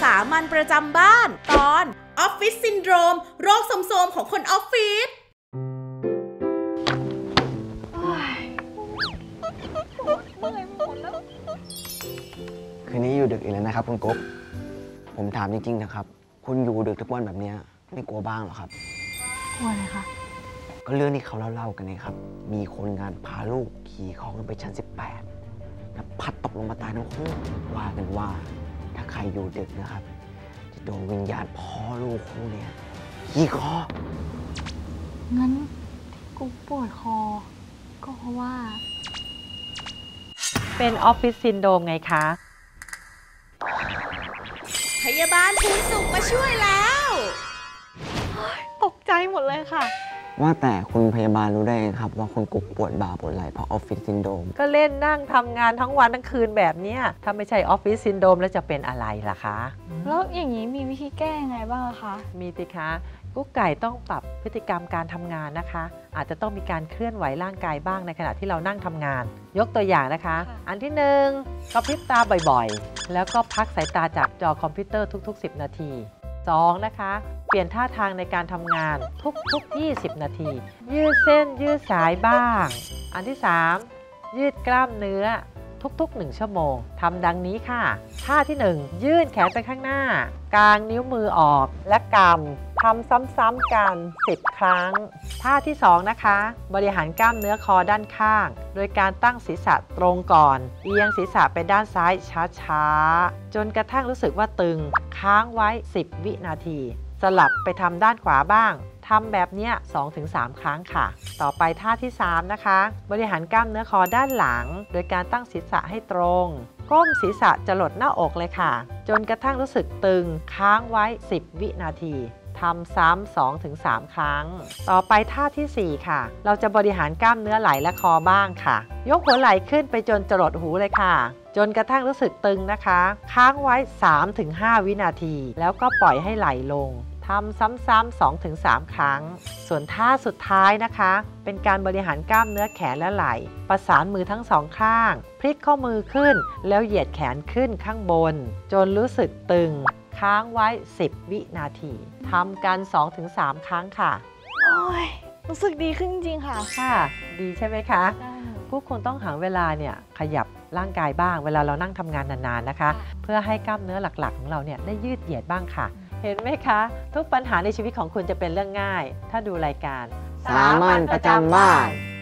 ามัญประจำบ้านตอนออฟฟิศซินโดรมโรคซึมโทรมของคนออฟฟิศคืนนี้อยู่ดึกอีกแล้วนะครับคุณกุ๊กผมถามจริงๆนะครับคุณอยู่ดึกทุกวันแบบนี้ไม่กลัวบ้างหรอครับกลัวอะไรคะก็เรื่องที่เขาเล่ากันนะครับมีคนงานพาลูกขี่คอขึ้นไปชั้น18แล้วพัดตกลงมาตายทั้งคู่ว่ากันว่าถ้าใครอยู่ดึกนะครับจะโดนวิญญาณพ่อลูกคู่นี้ขี่คองั้นที่กูปวดคอก็เพราะว่าเป็นออฟฟิศซินโดรมไงคะพยาบาลภูนสุขมาช่วยแล้วตกใจหมดเลยค่ะว่าแต่คุณพยาบาลรู้ได้ไงครับว่าคุณกุ๊กปวดบ่าปวดไหล่เพราะออฟฟิศซินโดรมก็เล่นนั่งทำงานทั้งวันทั้งคืนแบบนี้ถ้าไม่ใช่ออฟฟิศซินโดรมแล้วจะเป็นอะไรล่ะคะแล้วอย่างนี้มีวิธีแก้ยังไงบ้างคะมีสิคะกุ๊กไก่ต้องปรับพฤติกรรมการทำงานนะคะอาจจะต้องมีการเคลื่อนไหวร่างกายบ้างในขณะที่เรานั่งทำงานยกตัวอย่างนะคะอันที่1กระพริบตาบ่อยๆแล้วก็พักสายตาจากจอคอมพิวเตอร์ทุกๆ10นาที2นะคะเปลี่ยนท่าทางในการทำงานทุกๆ20นาทียืดเส้นยืดสายบ้างอันที่3ยืดกล้ามเนื้อทุกๆ1ชั่วโมงทำดังนี้ค่ะท่าที่1ยื่นแขนไปข้างหน้ากางนิ้วมือออกและกำทำซ้ำๆกัน10ครั้งท่าที่2นะคะบริหารกล้ามเนื้อคอด้านข้างโดยการตั้งศีรษะตรงก่อนเอียงศีรษะไปด้านซ้ายช้าๆจนกระทั่งรู้สึกว่าตึงค้างไว้10วินาทีสลับไปทำด้านขวาบ้างทำแบบนี้ 2-3 ครั้งค่ะต่อไปท่าที่3นะคะบริหารกล้ามเนื้อคอด้านหลังโดยการตั้งศีรษะให้ตรงก้มศีรษะจะหลดหน้าอกเลยค่ะจนกระทั่งรู้สึกตึงค้างไว้10วินาทีทำซ้ำ 2-3 ครั้งต่อไปท่าที่4ค่ะเราจะบริหารกล้ามเนื้อไหล่และคอบ้างค่ะยกหัวไหล่ขึ้นไปจนจรดหูเลยค่ะจนกระทั่งรู้สึกตึงนะคะค้างไว้ 3-5 วินาทีแล้วก็ปล่อยให้ไหลลงทำซ้ำๆ 2-3 ครั้งส่วนท่าสุดท้ายนะคะเป็นการบริหารกล้ามเนื้อแขนและไหล่ประสานมือทั้งสองข้างพลิกข้อมือขึ้นแล้วเหยียดแขนขึ้นข้างบนจนรู้สึกตึงค้างไว้10วินาทีทำกัน 2-3 ครั้งค่ะโอ้ยรู้สึกดีขึ้นจริงๆค่ะค่ะดีใช่ไหมคะผู้คนต้องหาเวลาเนี่ยขยับร่างกายบ้างเวลาเรานั่งทำงานนานๆนะคะเพื่อให้กล้ามเนื้อหลักๆของเราเนี่ยได้ยืดเหยียดบ้างค่ะเห็นไหมคะทุกปัญหาในชีวิตของคุณจะเป็นเรื่องง่ายถ้าดูรายการสามัญประจำบ้าน